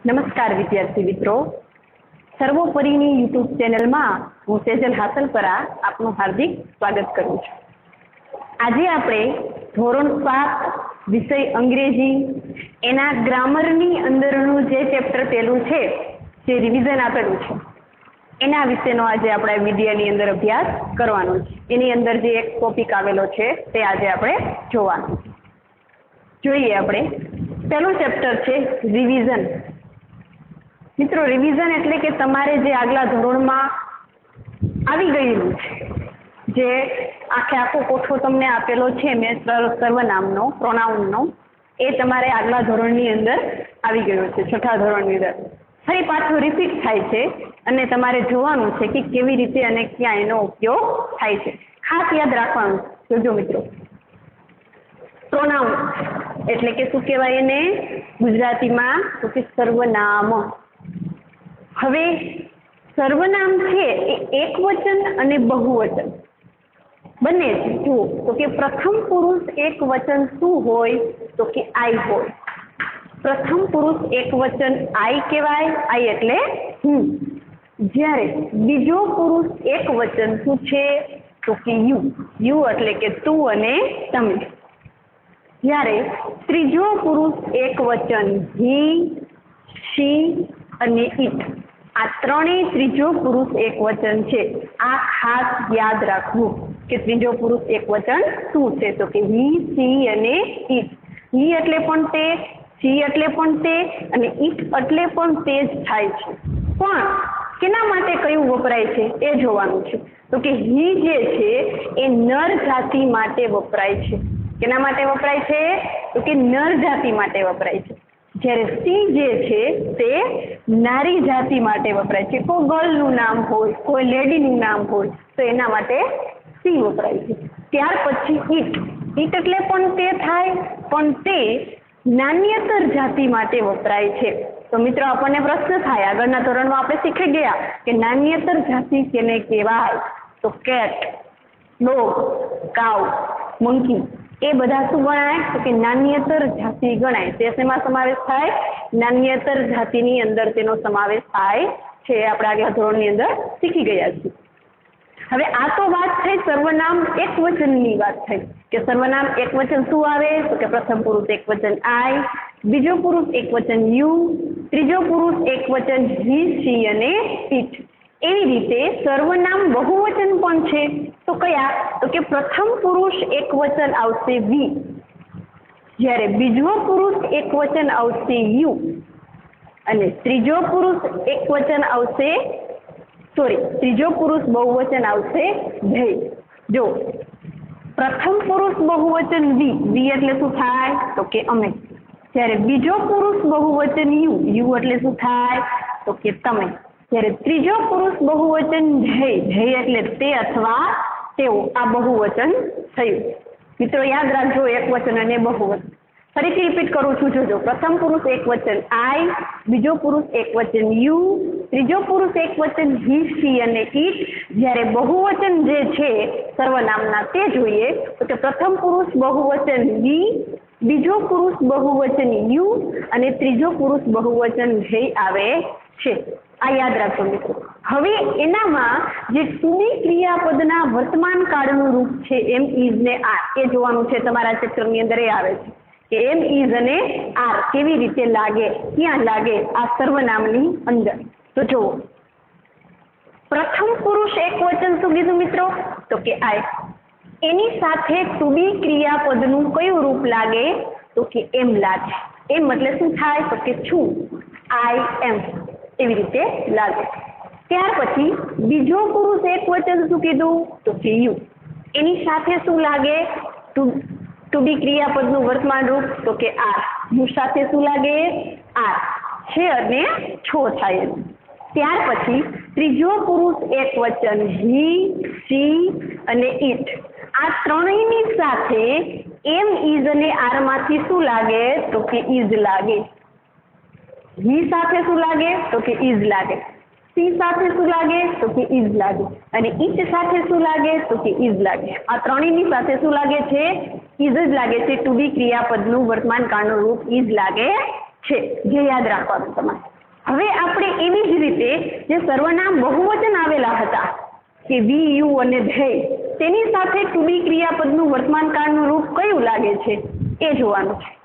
નમસ્કાર વિદ્યાર્થી મિત્રો, સર્વોપરીની યુટ્યુબ ચેનલમાં હું સેજલ હાસલપરા આપનું હાર્દિક સ્વાગત કરું છું. આજે આપણે ધોરણ 7 વિષય અંગ્રેજી એના ગ્રામરની અંદરનું જે ચેપ્ટર પહેલું છે, જે રિવિઝન આપેલું છે, એના વિશેનો આજે આપણે વિડીયોની અંદર અભ્યાસ કરવાનો છે. એની અંદર જે એક ટોપિક આવેલો છે તે આજે આપણે જોવાનો છે. જોઈએ આપણે પહેલું ચેપ્ટર છે રિવિઝન. મિત્રો, રિવિઝન એટલે કે તમારે જે આગલા ધોરણમાં આવી ગયેલું છે, જે આખો કોઠો તમને આપેલો છે મેં સર્વનામનો, પ્રોનાઉનનો, એ તમારે આગલા ધોરણની અંદર આવી ગયો છે, છઠ્ઠા ધોરણની અંદર. ફરી પાછું રિપીટ થાય છે અને તમારે જોવાનું છે કે કેવી રીતે અને ક્યાં એનો ઉપયોગ થાય છે. ખાસ યાદ રાખવાનું. જોજો મિત્રો, પ્રોનાઉન એટલે કે શું કહેવાય એને ગુજરાતીમાં? તો કે સર્વનામ. હવે સર્વનામ છે એ એકવચન અને બહુવચન બંને છે. જુઓ તો કે પ્રથમ પુરુષ એકવચન શું હોય? તો કે આઈ હોય. પ્રથમ પુરુષ એકવચન આઈ કહેવાય. આઈ એટલે હું. જ્યારે બીજો પુરુષ એકવચન શું છે? તો કે યુ. યુ એટલે કે તું અને તમે. જ્યારે ત્રીજો પુરુષ એકવચન હી, શી અને ઇટ. આ ત્રણેય ત્રીજો પુરુષ એકવચન છે. આ ખાસ યાદ રાખવું કે ત્રીજો પુરુષ એકવચન શું છે? તો કે હી, સી અને ઇટ. હી એટલે પણ તે, સી એટલે પણ તે અને ઇટ એટલે પણ તે જ થાય છે. પણ કેના માટે કયું વપરાય છે એ જોવાનું છે. તો કે હી જે છે એ નર જાતિ માટે વપરાય છે. કેના માટે વપરાય છે? તો કે નર જાતિ માટે વપરાય છે. જ્યારે સી જે છે તે નારી જાતિ માટે વપરાય છે. કોઈ ગર્લનું નામ હોય, કોઈ લેડીનું નામ હોય તો એના માટે સી વપરાય છે. ત્યાર પછી ઇટ. ઇટ એટલે પણ તે થાય, પણ તે નાન્યતર જાતિ માટે વપરાય છે. તો મિત્રો, આપણને પ્રશ્ન થાય, આગળના ધોરણમાં આપણે શીખી ગયા કે નાન્યતર જાતિ કેને કહેવાય? તો કેટ, ડોગ, કાઉ, મંકી એ બધા શું ગણાય? તો કે નાન્યતર જાતિ ગણાય. તે શેમાં સમાવેશ થાય? નાન્યતર જાતિની અંદર તેનો સમાવેશ થાય છે. આપણે આગલા ધોરણની અંદર શીખી ગયા છીએ. હવે આ તો વાત થઈ સર્વનામ એકવચનની વાત થઈ કે સર્વનામ એકવચન શું આવે? તો કે પ્રથમ પુરુષ એકવચન આઈ, બીજો પુરુષ એકવચન યુ, ત્રીજો પુરુષ એકવચન હી, સી અને ઇટ. એવી રીતે સર્વનામ બહુવચન પણ છે. તો કયા? તો કે પ્રથમ પુરુષ એકવચન આવશે વી, જ્યારે બીજો પુરુષ એકવચન આવશે યુ અને ત્રીજો પુરુષ એકવચન આવશે ત્રીજો પુરુષ બહુવચન આવશે ધે. જો પ્રથમ પુરુષ બહુવચન વી, વી એટલે શું થાય? તો કે અમે. જ્યારે બીજો પુરુષ બહુવચન યુ, યુ એટલે શું થાય? તો કે તમે. જ્યારે ત્રીજો પુરુષ બહુવચન ધે, ધે એટલે તે અથવા તેઓ. આ બહુવચન થયું. મિત્રો યાદ રાખજો, એકવચન અને બહુવચન. ફરીથી રિપીટ કરું છું. જોજો, પ્રથમ પુરુષ એકવચન આઈ, બીજો પુરુષ એકવચન યુ, ત્રીજો પુરુષ એકવચન હી, સી અને ઇટ. જ્યારે બહુવચન જે છે સર્વનામના તે જોઈએ તો કે પ્રથમ પુરુષ બહુવચન વી, બીજો પુરુષ બહુવચન યુ અને ત્રીજો પુરુષ બહુવચન ધે આવે છે. આ યાદ રાખો મિત્રો. હવે એનામાં જે ટુ બી ક્રિયાપદના વર્તમાન કાળનું રૂપ છે એમ, ઇઝ ને આર, એ જોવાનું છે. તમારા ચેપ્ટરની અંદર એ આવે છે કે એમ, ઇઝ અને આર કેવી રીતે લાગે, ક્યાં લાગે આ સર્વનામની અંદર. તો જુઓ, પ્રથમ પુરુષ એકવચન શું કીધું મિત્રો? તો કે આઈ. એની સાથે ટુ બી ક્રિયાપદનું કયું રૂપ લાગે? તો કે એમ લાગે. એમ એટલે શું થાય? તો કે છું, આઈ એમ, એવી રીતે લાગે. ત્યાર પછી બીજો પુરુષ એકવચન શું કીધું? તો કે યુ. એની સાથે શું લાગે? ટુ બી ક્રિયાપદનું વર્તમાન રૂપ તો કે આર. યુ સાથે શું લાગે? આર છે અને છો થાય. ત્યાર પછી ત્રીજો પુરુષ એકવચન હી, સી અને ઇટ. આ ત્રણેયની સાથે એમ, ઇઝ અને આર માંથી શું લાગે? તો કે ઇઝ લાગે. હી સાથે શું લાગે? તો કે ઇઝ લાગે. સી સાથે શું લાગે? તો કે ઇઝ લાગે. અને ઇટ સાથે શું લાગે? તો કે ઇઝ લાગે. આ ત્રણેયની સાથે શું લાગે છે? ઇઝ જ લાગે છે. ટુ બી ક્રિયાપદનું વર્તમાન કાળનું રૂપ ઇઝ લાગે છે. જે યાદ રાખવાનું તમારે. હવે આપણે એવી જ રીતે જે સર્વનામ બહુવચન આવેલા હતા કે વી યુ અને ધેય, તેની સાથે ટુ બી ક્રિયાપદનું વર્તમાન કાળનું રૂપ કયું લાગે છે એ જોવાનું છે.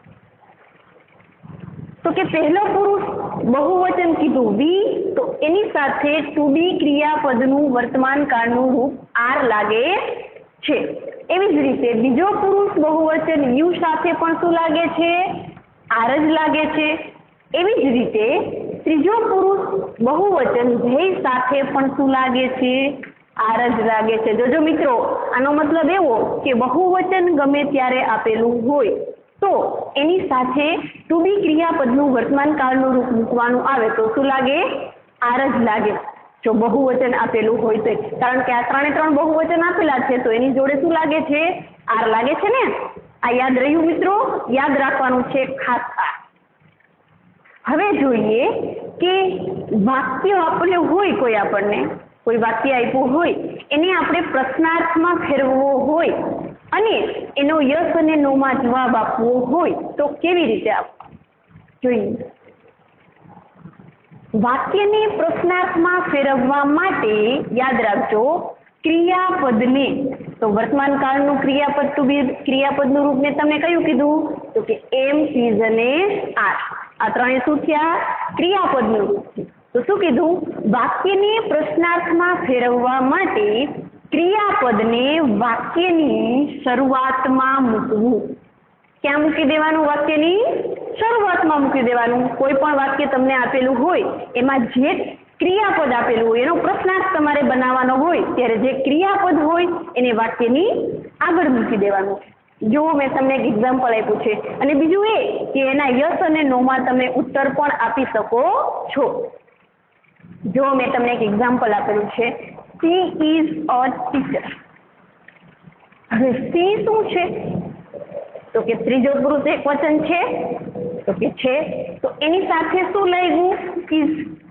તો કે પહેલો પુરુષ બહુવચન કીધું વી, તો એની સાથે ટુ બી ક્રિયાપદનું વર્તમાન કાળનું રૂપ આર લાગે છે. એવી જ રીતે બીજો પુરુષ બહુવચન યુ સાથે પણ શું લાગે છે? આર જ લાગે છે. એવી જ રીતે ત્રીજો પુરુષ બહુવચન ધેય સાથે પણ શું લાગે છે? આર જ લાગે છે. જોજો મિત્રો, આનો મતલબ એવો કે બહુવચન ગમે ત્યારે આપેલું હોય તો એની સાથે ટુ બી ક્રિયાપદનું વર્તમાન કાળનું રૂપ મૂકવાનું આવે તો શું લાગે? આર જ લાગે. જો બહુવચન આપેલું હોય તો, કારણ કે આ ત્રણે ત્રણ બહુવચન આપેલા છે તો એની જોડે શું લાગે છે? આર લાગે છે ને. આ યાદ રહ્યું મિત્રો? યાદ રાખવાનું છે ખાસ આ. હવે જોઈએ કે વાક્ય આપણે હોય, કોઈ વાક્ય આપ્યું હોય એને આપણે પ્રશ્નાર્થમાં ફેરવવો હોય અને એનો યસ અને નો માં જવાબ આપવો હોય તો કેવી રીતે આપવો જોઈએ. વાક્યને પ્રશ્નાર્થમાં ફેરવવા માટે યાદ રાખજો, ક્રિયાપદને, તો વર્તમાન કાળનું ક્રિયાપદ ટુ બી ક્રિયાપદનું રૂપ મેં તમને કયું કીધું? તો કે એમ, ઇઝ અને આર. આ ત્રણે શું થયા? ક્રિયાપદનું રૂપ. તો શું કીધું? વાક્યને પ્રશ્નાર્થમાં ફેરવવા માટે ક્રિયાપદને વાક્યની શરૂઆતમાં મૂકવું. ક્યાં મૂકી દેવાનું? વાક્યની શરૂઆતમાં મૂકી દેવાનું. કોઈ પણ વાક્ય તમને આપેલું હોય એમાં જે ક્રિયાપદ આપેલું હોય એનો પ્રશ્નાર્થ તમારે બનાવવાનો હોય ત્યારે જે ક્રિયાપદ હોય એને વાક્યની આગળ મૂકી દેવાનું. જો મેં તમને એક એક્ઝામ્પલ આપ્યું છે, અને બીજું એ કે એના યસ અને નો માં તમે ઉત્તર પણ આપી શકો છો. જો મેં તમને એક એક્ઝામ્પલ આપેલું છે, સી ઇઝ અ ટીચર. હવે સી શું છે? તો કે ત્રીજો પુરુષ એક વચન છે, તો કે છે, તો એની સાથે શું લાગ્યું? ઇઝ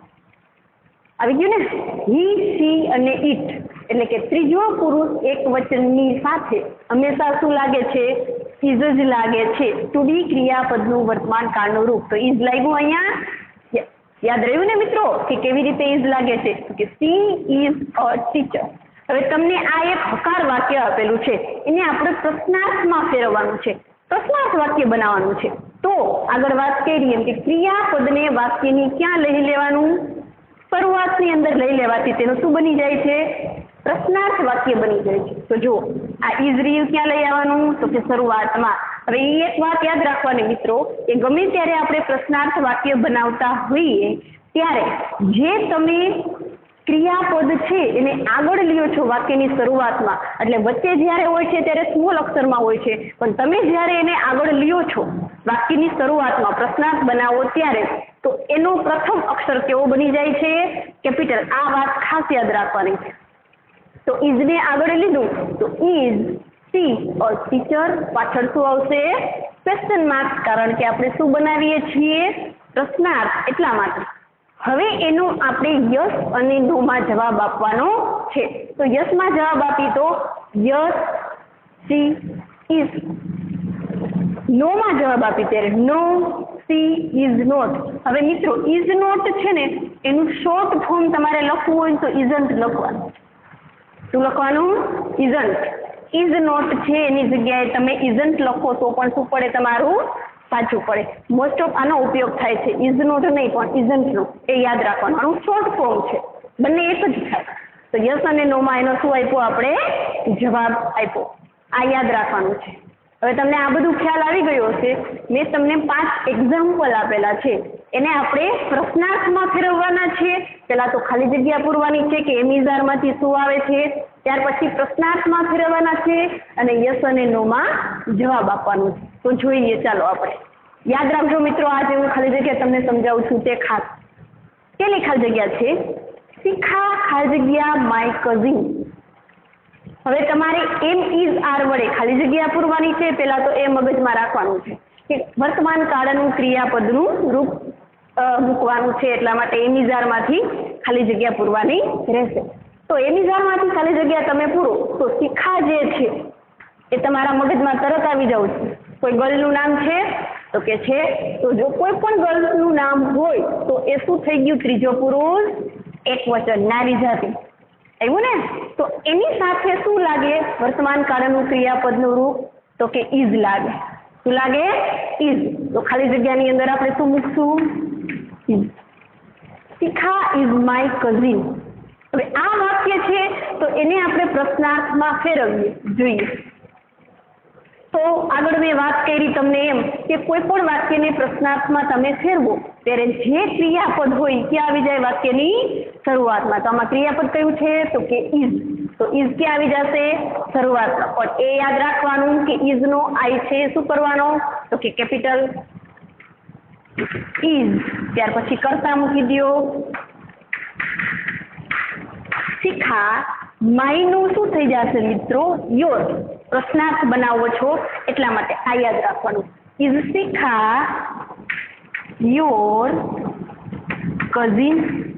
આવી ગયું ને. હી, સી અને ઇટ, એટલે કે ત્રીજો પુરુષ એક વચનની સાથે હંમેશા શું લાગે છે? ઇઝ જ લાગે છે. ટુ બી ક્રિયાપદનું વર્તમાન કાળનું રૂપ. તો ઇઝ લાગ્યું અહીંયા. યાદ રહ્યું ને મિત્રો કે કેવી રીતે ઇઝ લાગે છે? તો કે સી ઇઝ અ ટીચર. હવે તમને આ એક હકાર વાક્ય આપેલું છે, એને આપણે પ્રશ્નાર્થમાં ફેરવવાનું છે, પ્રશ્નાર્થ વાક્ય બનાવવાનું છે. તો આગળ વાત કરી એમ કે ક્રિયાપદને વાક્યની ક્યાં લઈ લેવાનું? શરૂઆતની અંદર લઈ લેવાથી તેનું શું બની જાય છે? પ્રશ્નાર્થ વાક્ય બની જાય છે. તો જો આ ઇઝ રીલ ક્યાં લઈ આવવાનું? તો કે શરૂઆતમાં. હવે એ એક વાત યાદ રાખવાની મિત્રો કે ગમે ત્યારે આપણે પ્રશ્નાર્થ વાક્ય બનાવતા હોઈએ ત્યારે જે તમે ક્રિયાપદ છે એને આગળ લ્યો છો વાક્યની શરૂઆતમાં, એટલે વચ્ચે જ્યારે હોય છે ત્યારે સ્મોલ અક્ષરમાં હોય છે, પણ તમે જ્યારે એને આગળ લ્યો છો વાક્યની શરૂઆતમાં પ્રશ્નાર્થ બનાવો ત્યારે તો એનો પ્રથમ અક્ષર કેવો બની જાય છે? કેપિટલ. આ વાત ખાસ યાદ રાખવાની છે. તો ઇઝ ને આગળ લીધું તો ઇઝ સી અ ટીચર, પાછળ શું આવશે? ક્વેશ્ચન માર્ક, કારણ કે આપણે શું બનાવીએ છીએ? પ્રશ્નાર્થ. એટલા માટે હવે એનો આપણે યસ અને નો માં જવાબ આપવાનો છે. તો યસ માં જવાબ આપી તો યસ, સી, ઇઝ. નો માં જવાબ આપી ત્યારે નો, સી ઇઝ નોટ. હવે મિત્રો ઇઝ નોટ છે ને એનું શોર્ટ ફોર્મ તમારે લખવું હોય તો ઇઝન્ટ લખવાનું. શું લખવાનું? ઇઝન્ટ. ઇઝ નોટ છે એની જગ્યાએ તમે ઇઝન્ટ લખો તો પણ શું પડે? તમારું સાચું પડે. મોસ્ટ ઓફ આનો ઉપયોગ થાય છે, ઇઝ નોટ નહીં પણ ઇઝન્ટનો. એ યાદ રાખવાનું. આનું શોર્ટ ફોર્મ છે, બંને એક જ થાય. તો યસ અને નો માં એનો શું આપ્યો? આપણે જવાબ આપ્યો. આ યાદ રાખવાનું છે. હવે તમને આ બધું ખ્યાલ આવી ગયો હશે. મેં તમને 5 એક્ઝામ્પલ આપેલા છે, એને આપણે પ્રશ્નાર્થમાં ફેરવવાના છે. પહેલા તો ખાલી જગ્યા પૂરવાની છે કે એમિઝારમાંથી શું આવે છે, ત્યાર પછી પ્રશ્નાર્થમાં ફેરવવાના છે અને યસ અને નો માં જવાબ આપવાનો છે. તો જોઈએ, ચાલો આપણે યાદ રાખજો મિત્રો. આજે હું ખાલી જગ્યા તમને સમજાવું છું તે ખાસ. કેટલી ખાલી જગ્યા છે? શિખા ખાલી જગ્યા માય કઝિન. હવે તમારે એમ, ઇઝ, આર વડે ખાલી જગ્યા પૂરવાની છે. પહેલા તો એ મગજમાં રાખવાનું છે કે વર્તમાન કાળનું ક્રિયાપદનું રૂપ મૂકવાનું છે, એટલા માટે એમિઝારમાંથી ખાલી જગ્યા પૂરવાની રહેશે. તો એમિઝારમાંથી ખાલી જગ્યા તમે પૂરો તો શિખા જે છે એ તમારા મગજમાં તરત આવી જવું છે. કોઈ ગર્લનું નામ છે? તો કે છે. તો જો કોઈ પણ ગર્લનું નામ હોય તો એ શું થઈ ગયું? ત્રીજો પુરુષ એકવચન, નારી જાતિ આવ્યું ને? તો એની સાથે શું લાગે વર્તમાન કાળનું ક્રિયાપદનું રૂપ? તો કે ઇઝ લાગે. શું લાગે? ઇઝ. તો ખાલી જગ્યાની અંદર આપણે શું મૂકશું? Is. Shikha is my cousin. હવે આ વાક્ય છે તો એને આપણે પ્રશ્નાર્થમાં ફેરવીએ જોઈએ. તો આગળ મેં વાત કરી તમને એમ કે કોઈ પણ વાક્યને પ્રશ્નાર્થમાં તમે ફેરવો ત્યારે જે ક્રિયાપદ હોય ક્યાં આવી જાય? વાક્યની શરૂઆતમાં. તો આમાં ક્રિયાપદ કયું છે? તો કે ઇઝ. તો ઇઝ ક્યાં આવી જશે? શરૂઆતમાં. પણ એ યાદ રાખવાનું કે ઇઝ નો આઈ છે શું કરવાનો? તો કે કેપિટલ ઇઝ. ત્યાર પછી કર્તા મૂકી દો. શિખા માય નું શું થઈ જશે મિત્રો? યોર. પ્રશ્નાર્થ બનાવો છો એટલા માટે આ યાદ રાખવાનું. Is Shikha your cousin?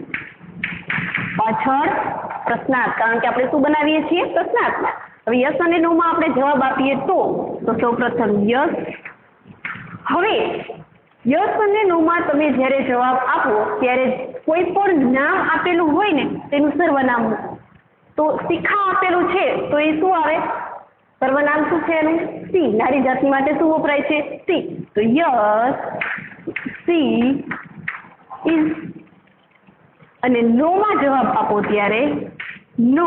પાછળ પ્રશ્નાર્થ, કારણ કે આપણે શું બનાવીએ છીએ? પ્રશ્નાર્થમાં. હવે યસ અને નો માં આપણે જવાબ આપીએ તો સૌપ્રથમ યસ. હવે યસ અને નો માં તમે જ્યારે જવાબ આપો ત્યારે કોઈ પણ નામ આપેલું હોય ને તેનું સર્વનામ મૂકો. તો શિખા આપેલું છે તો એ શું આવે? સર્વનામ શું છે એનું? સી. નારી જાતિ માટે શું વપરાય છે? સી. તો યસ સી ઇઝ. અને નો માં જવાબ આપો ત્યારે નો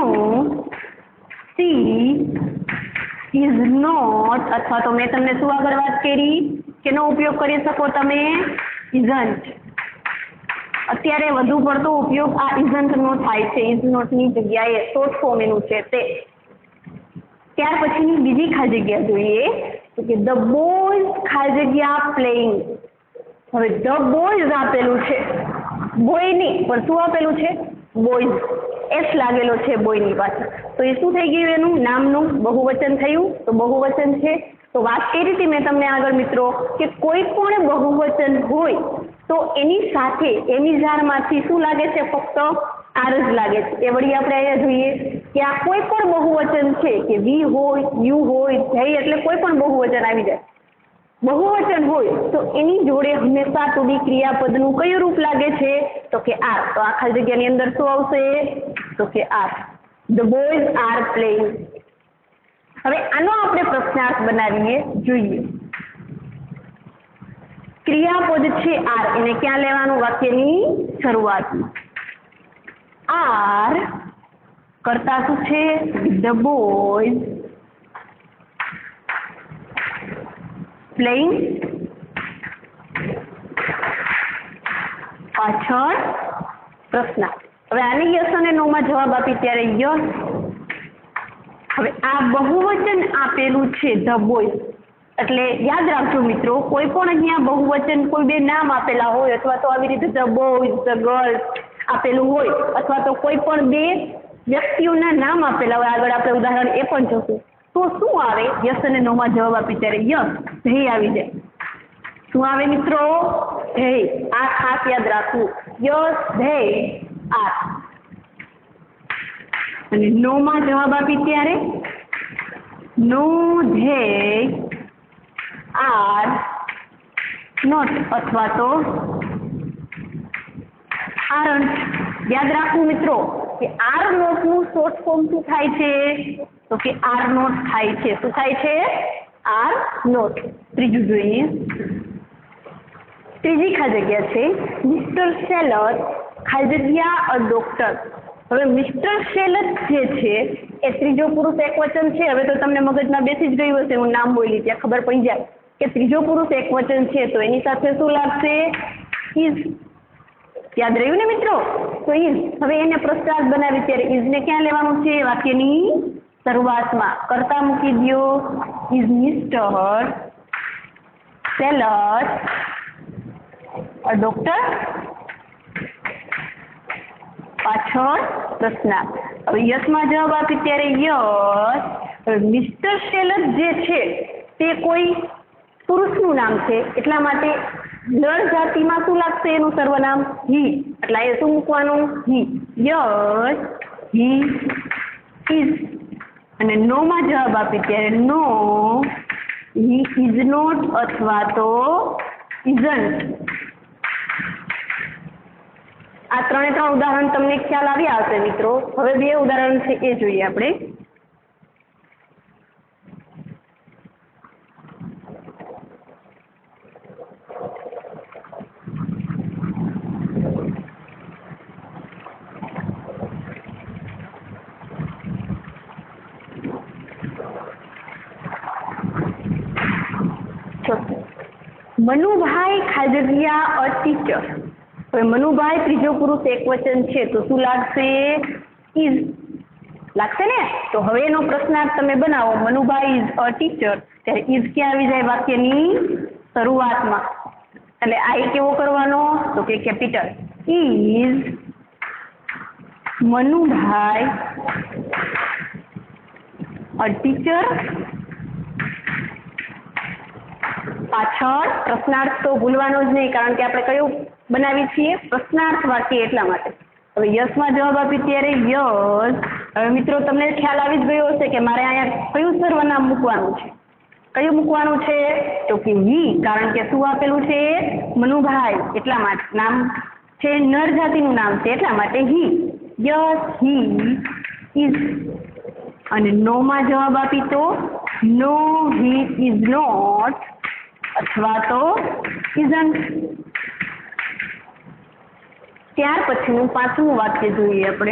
સી ઇઝ નોટ, અથવા તો મેં તમને શું આગળ વાત કરી કે નો ઉપયોગ કરી શકો તમે? ઇઝન્ટ. અત્યારે વધુ પડતો ઉપયોગ આ ઇઝન્ટ નો થાય છે. ઇઝ નોટ ની જગ્યાએ શોર્ટ ફોર્મ એનું છે તે. ત્યાર પછીની બીજી ખાલી જગ્યા જોઈએ તો કે ધ બોયઝ ખાલી જગ્યા પ્લેઇંગ. હવે ધ બોયઝ આપેલું છે, બોય નહીં પણ શું આપેલું છે? બોયઝ. એસ લાગેલો છે બોયની પાછળ. તો એ શું થઈ ગયું? એનું નામનું બહુવચન થયું. તો બહુવચન છે. તો વાત કરી હતી મેં તમને આગળ મિત્રો કે કોઈ પણ બહુવચન હોય તો એની સાથે એની ઝાડમાંથી શું લાગે છે? ફક્ત આર જ લાગે છે. એ વળી આપણે અહીંયા જોઈએ કે આ કોઈ પણ બહુવચન છે કે વી હોય, યુ હોય, ધેય, એટલે કોઈ પણ બહુવચન આવી જાય. બહુવચન હોય તો એની જોડે હંમેશા ટુ ક્રિયાપદનું કયું રૂપ લાગે છે? તો કે આર. તો આ ખાલી જગ્યાની અંદર શું આવશે? તો કે are. The boys are playing. હવે આનો આપણે પ્રશ્નાર્થ બનાવીએ જોઈએ. ક્રિયાપદ છે આર, એને ક્યાં લેવાનું? વાક્યની શરૂઆતમાં. આર કરતા શું છે? The boys playing. પાછળ પ્રશ્નાર્થ. હવે આની યસ અને નો માં જવાબ આપી ત્યારે યસ. હવે આ બહુવચન આપેલું છે ધ બોયઝ, એટલે યાદ રાખજો મિત્રો કોઈ પણ અહીંયા બહુવચન કોઈ બે નામ આપેલા હોય અથવા તો આવી રીતે ધ બોયઝ, ધ ગર્લ્સ આપેલું હોય અથવા તો કોઈ પણ બે વ્યક્તિઓના નામ આપેલા હોય, આગળ આપણે ઉદાહરણ એ પણ જોશું, તો શું આવે? યસ અને નો માં જવાબ આપી ત્યારે યસ ધેય આવી જાય. શું આવે મિત્રો? ધેય. આ ખાસ યાદ રાખવું. Yes they are. અને નો માં જવાબ આપી ત્યારે નો ધેય આર નોટ, અથવા તો આરન્ટ. યાદ રાખવું મિત્રો કે આર નોટ નું શોર્ટ ફોર્મ શું થાય છે? તો કે આર નોટ થાય છે. શું થાય છે? Are not. ત્રીજું જોઈએ. ત્રીજી ખાલી જગ્યા છે મિસ્ટર સેલર ખાલી જગ્યા અ ડોક્ટર. હવે મિસ્ટર સેલર જે છે એ ત્રીજો પુરુષ એકવચન છે. હવે તો તમને મગજમાં બેસી જ ગયું હશે, હું નામ બોલી ત્યાં ખબર પડી જાય કે ત્રીજો પુરુષ એકવચન છે તો એની સાથે શું લાગશે? ઇઝ. યાદ રહ્યું ને મિત્રો? તો ઇઝ. હવે એને પ્રશ્નાર્થ બનાવી ત્યારે ઇઝ ને ક્યાં લેવાનું છે? વાક્યની શરૂઆતમાં. કરતા મૂકી દો. Is mister seller a doctor? પાછળ પ્રશ્નાર્થ. હવે યસ માં જવાબ આપી ત્યારે યસ. હવે મિસ્ટર સેલર જે છે તે કોઈ પુરુષનું નામ છે એટલા માટે નર જાતિમાં શું લાગશે? એનું સર્વનામ હી. એટલે એ શું મૂકવાનું? હી. Yes he is. અને નો માં જવાબ આપી ત્યારે નો હી ઇઝ નોટ અથવા તો ઇઝન્ટ. આ ત્રણે ત્રણ ઉદાહરણ તમને ખ્યાલ આવ્યા હશે મિત્રો. હવે બે ઉદાહરણ છે એ જોઈએ આપણે. Manubhai Khajgiya a teacher. હવે મનુભાઈ ત્રીજો પુરુષ એકવચન છે તો શું લાગશે? ઇઝ લાગશે ને. તો હવે એનો પ્રશ્નાર્થ તમે બનાવો. મનુભાઈ ઇઝ અ ટીચર, ત્યારે ઇઝ ક્યાં આવી જાય વાક્યની શરૂઆતમાં? એટલે આઈ કેવો કરવાનો? તો કે capital. Is Manubhai a teacher, પાછળ પ્રશ્નાર્થ તો ભૂલવાનો જ નહીં, કારણ કે આપણે કયું બનાવી છીએ? પ્રશ્નાર્થ વાક્ય, એટલા માટે. હવે યસમાં જવાબ આપી ત્યારે યસ. હવે મિત્રો તમને ખ્યાલ આવી જ ગયો હશે કે મારે અહીંયા કયું સર્વનામ મૂકવાનું છે. કયું મૂકવાનું છે? તો કે હી, કારણ કે શું આપેલું છે? મનુભાઈ, એટલા માટે. નામ છે નર જાતિનું નામ છે, એટલા માટે હી. Yes he is. અને નો માં જવાબ આપી તો નો હી ઇઝ નોટ, અથવા તો ઇઝન્ટ. ત્યાર પછીનું પાંચમું વાક્ય જોઈએ આપણે.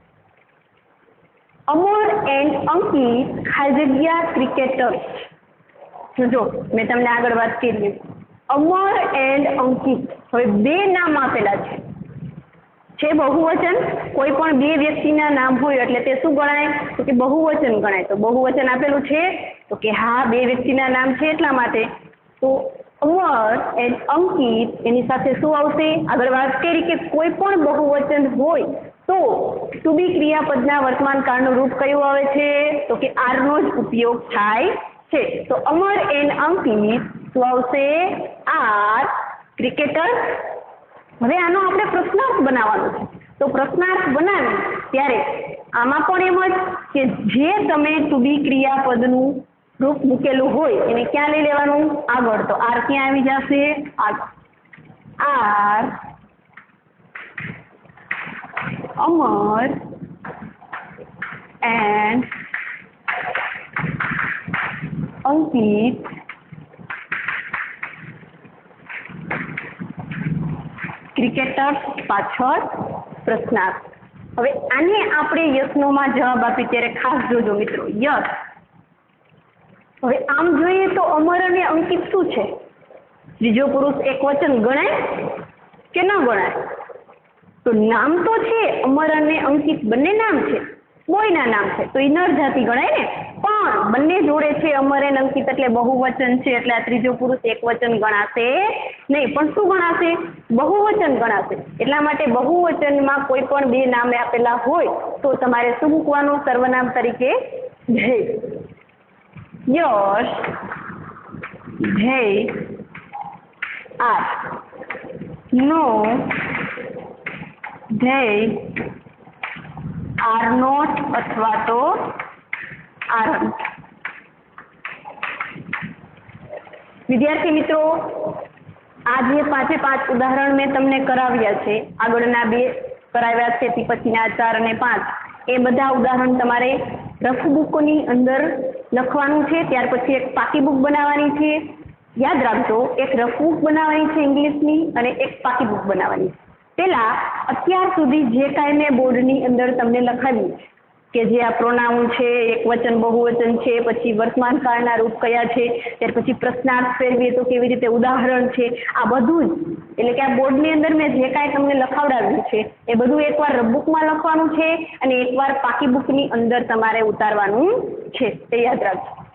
Amar and Ankit Khajgiya cricketers. જો મેં તમને આગળ વાત કરી, અમર એન્ડ અંકિત. હવે બે નામ આપેલા છે બહુવચન. કોઈ પણ બે વ્યક્તિના નામ હોય એટલે તે શું ગણાય? તો કે બહુવચન ગણાય. તો બહુવચન આપેલું છે તો કે હા બે વ્યક્તિના નામ છે, એટલા માટે. તો અમર એન્ડ અંકિત, એની સાથે શું આવશે? આગળ વાત કરી કે કોઈ પણ બહુવચન હોય તો ટુ બી ક્રિયાપદના વર્તમાન કાળનું રૂપ કયું આવે છે? તો કે આર નો જ ઉપયોગ થાય છે. તો અમર એન્ડ અંકિત શું આવશે? Are cricketer. હવે આનો આપણે પ્રશ્નાર્થ બનાવવાનો છે. તો પ્રશ્નાર્થ બનાવી ત્યારે આમાં પણ એમ જ કે જે તમે ટુ બી ક્રિયાપદનું રૂપ મૂકેલું હોય એને ક્યાં લઈ લેવાનું? આગળ. તો આર ક્યાં આવી જશે? આગળ. Are Amar and Ankit cricketers, પાછળ પ્રશ્નાર્થ. હવે આને આપણે યસનો માં જવાબ આપી ત્યારે ખાસ જોજો મિત્રો. યસ. હવે આમ જોઈએ તો અમર અને અંકિત શું છે? ત્રીજો પુરુષ એકવચન ગણાય કે ન ગણાય? તો નામ તો છે, અમર અને અંકિત બંને નામ છે, બોયના નામ છે, તો એ નર જાતિ ગણાય ને. પણ બંને જોડે છે અમર અને અંકિત, એટલે બહુવચન છે, એટલે આ ત્રીજો પુરુષ એકવચન ગણાશે નહીં. પણ શું ગણાશે? બહુવચન ગણાશે. એટલા માટે બહુવચનમાં કોઈ પણ બે નામે આપેલા હોય તો તમારે શું મૂકવાનું? સર્વનામ તરીકે ધ્યેય. યશ, ધ્યેય, આર. નો, ધ્યેય, આર નોટ, અથવા તો આરન્ટ. વિદ્યાર્થી મિત્રો, આ જે પાંચે પાંચ ઉદાહરણ મેં તમને કરાવ્યા છે, આગળના બે કરાવ્યા છે, તે પછીના 4 અને 5, એ બધા ઉદાહરણ તમારે રફ બુકની અંદર લખવાનું છે. ત્યાર પછી એક પાકી બુક બનાવવાની છે. યાદ રાખજો, એક રફ બુક બનાવવાની છે ઇંગ્લિશની અને એક પાકી બુક બનાવવાની છે. પેલા અત્યાર સુધી જે કાંઈ મેં બોર્ડની અંદર તમને લખાવ્યું કે જે આ પ્રોનાઉન છે, એકવચન બહુવચન છે, પછી વર્તમાન કાળના રૂપ કયા છે, ત્યાર પછી પ્રશ્નાર્થ ફેરવીએ તો કેવી રીતે ઉદાહરણ છે, આ બધું જ, એટલે કે આ બોર્ડની અંદર મેં જે કાંઈ તમને લખાવડાવ્યું છે એ બધું એકવાર રફબુકમાં લખવાનું છે અને એકવાર પાકી બુકની અંદર તમારે ઉતારવાનું છે. તે યાદ રાખજો.